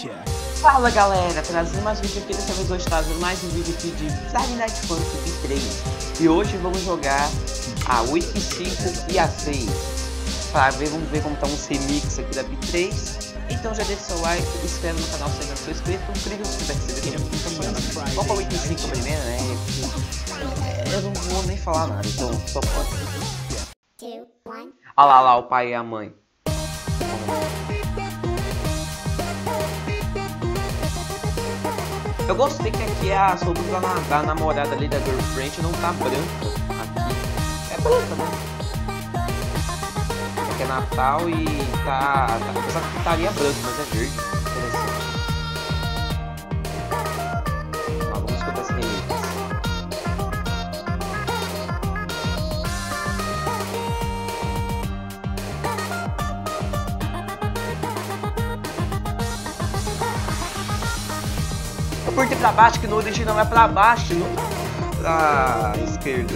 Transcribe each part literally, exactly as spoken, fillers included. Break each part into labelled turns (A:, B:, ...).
A: Fala galera, trazendo mais um vídeo aqui, dessa vez hoje trazendo mais um vídeo aqui de Five Nights at Freddy's três. E hoje vamos jogar a oito e cinco e a seis. Pra ver, vamos ver como tá uns remix aqui da B três. Então já deixa seu like, se inscreve no canal se ainda não for inscrito, incrível se tiver sido aqui no vídeo. Vamos pra oito e cinco primeiro, né? Eu não vou nem falar nada, então só pode. Olha lá, lá o pai e a mãe. Eu gostei que aqui a sobrinha da, da namorada ali da girlfriend não tá branca. Aqui é branca, né? Aqui é Natal e tá. tá apesar que estaria branco, mas é verde. Interessante. Ah, vamos escutar esse remix. Porque pra baixo, que no original é pra baixo, não pra esquerda.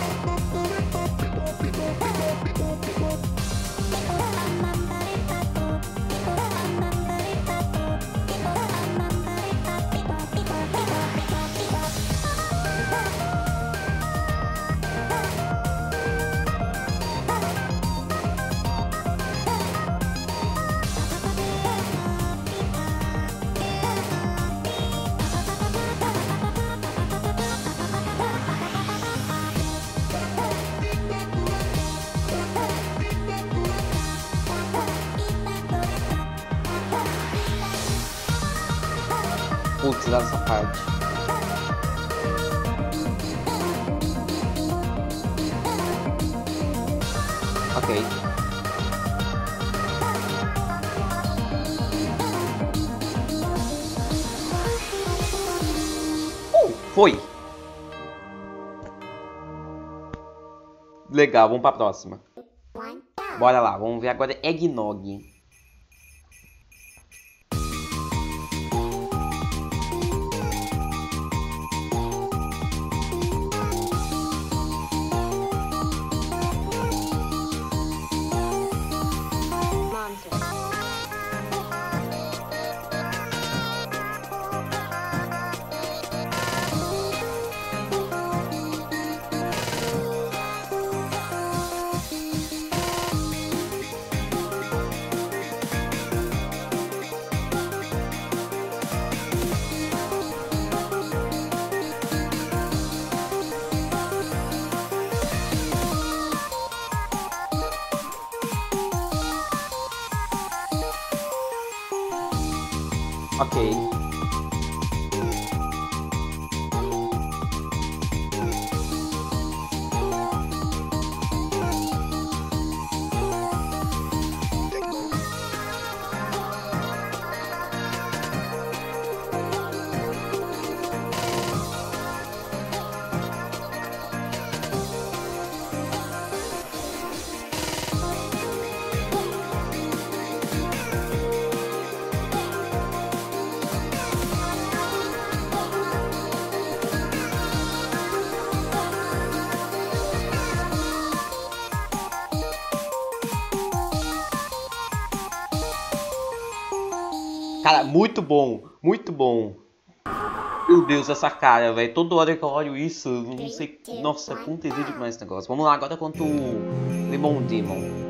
A: Putz, dá essa parte. Ok. Uh, foi! Legal, vamos pra próxima. Bora lá, vamos ver agora Eggnog. Ok. Cara, muito bom, muito bom. Meu Deus, essa cara, velho. Toda hora que eu olho isso, não sei. Nossa, com tesão demais esse negócio. Vamos lá, agora contra o Lemon Demon.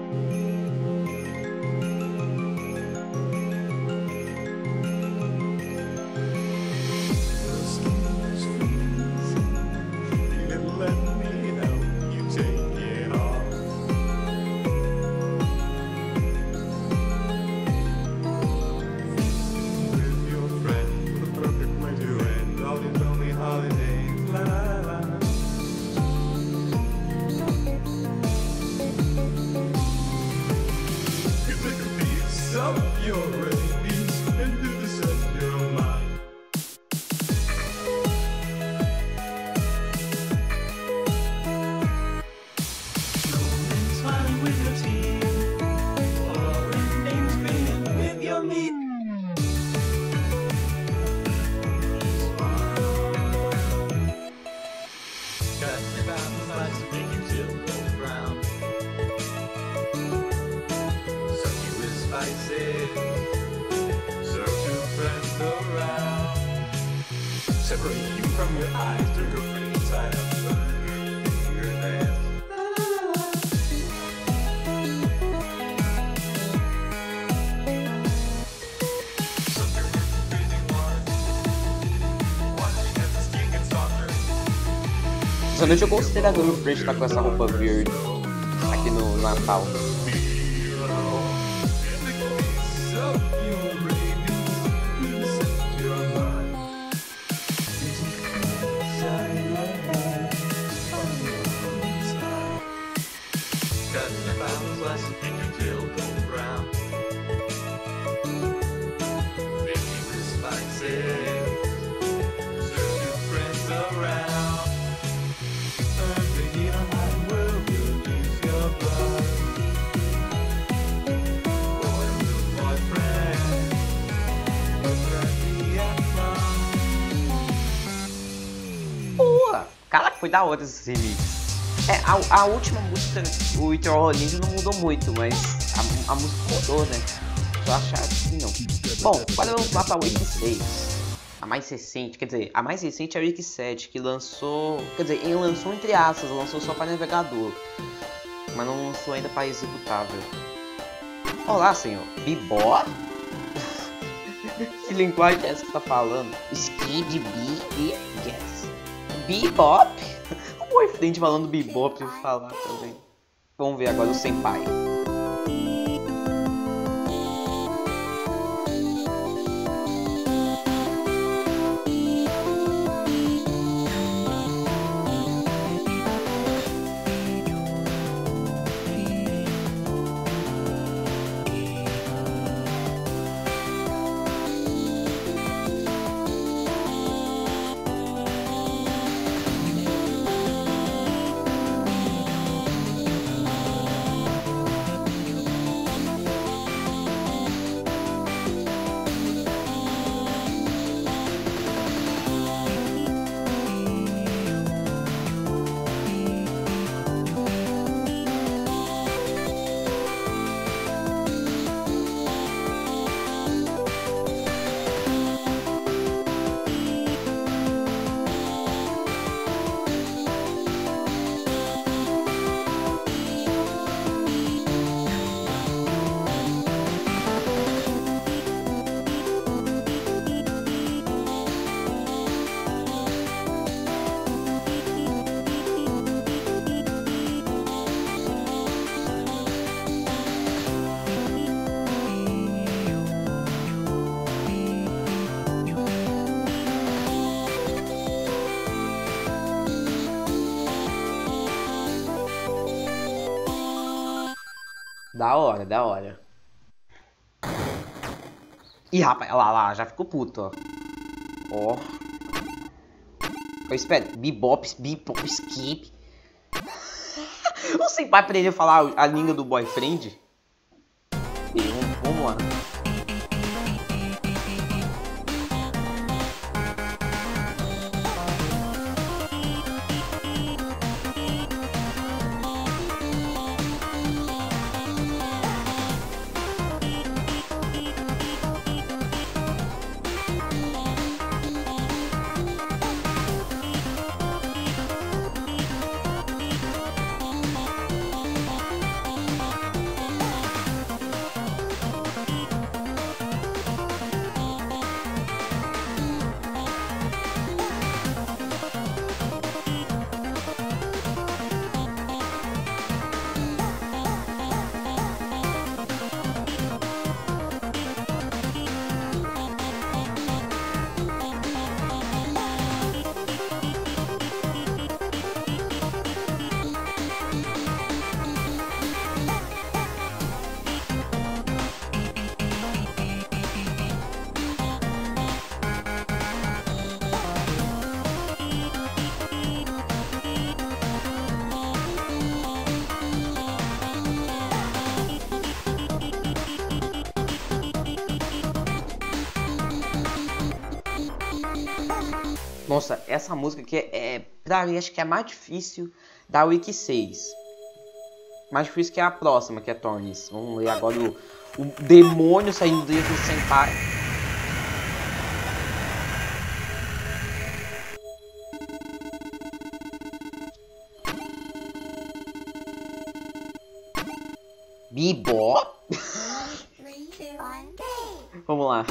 B: Serve two friends. separate you from your eyes through your pretty side of your fingernails. Sucker your breathing water, watching as the skin gets softer.
A: Principalmente eu gostei da Girl Fresh estar com essa roupa verde aqui no Natal. Caraca, foi da hora esse remix. É, a, a última música, o Eternal Ninja não mudou muito, mas a, a música mudou, né? Só achar que não. Bom, agora vamos lá pra Wake seis. A mais recente, quer dizer, a mais recente é a Wake sete, que lançou... Quer dizer, ele lançou entre aspas, lançou só para navegador. Mas não lançou ainda para executável. Olá, senhor. Bebop? Que linguagem é essa que você tá falando? Skid B Yes. Bebop? O boyfriend falando bebop eu vou falar também. Vamos ver agora o Senpai. Da hora, da hora. Ih, rapaz, lá, lá, já ficou puto, ó. Ó. Eu espero. Bebop, bebop, skip. O Senpai aprendeu a falar a língua do boyfriend? E vamos, vamos lá. Nossa, essa música aqui é, é, pra mim, acho que é a mais difícil da Wake seis. Mais difícil que a próxima, que é Tornes. Vamos ler agora o, o demônio saindo dentro do Senpai. Bebop? Vamos lá.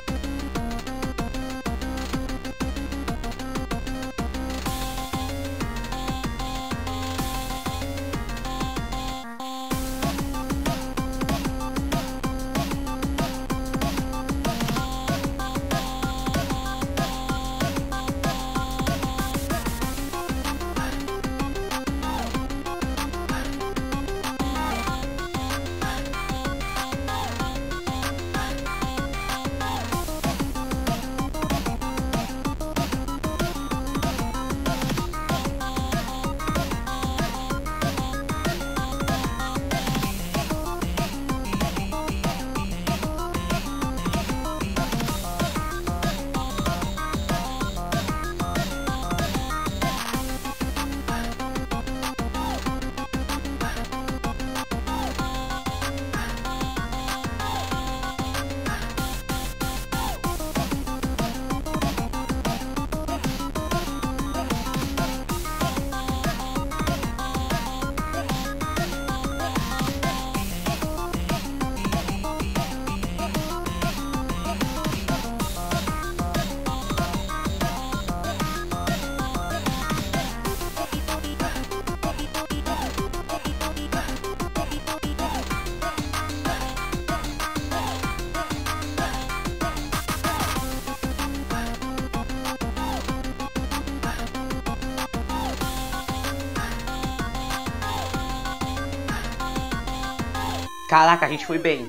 A: Caraca, a gente foi bem.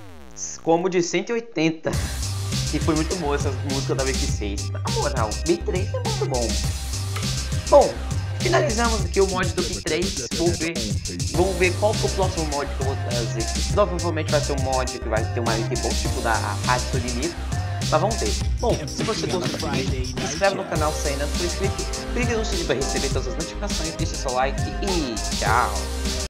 A: Como de cento e oitenta. E foi muito boa essa música da V P seis. Na moral, B três é muito bom. Bom, finalizamos aqui o mod do B três. Vou ver, vamos ver qual que é o próximo mod que eu vou trazer. Provavelmente vai ser um mod que vai ter uma V P bom, tipo da Rádio Limite. Mas vamos ver. Bom, se você gostou do vídeo, se inscreve no canal se ainda não for inscrito. Clique no sininho para receber todas as notificações, deixa seu like e tchau.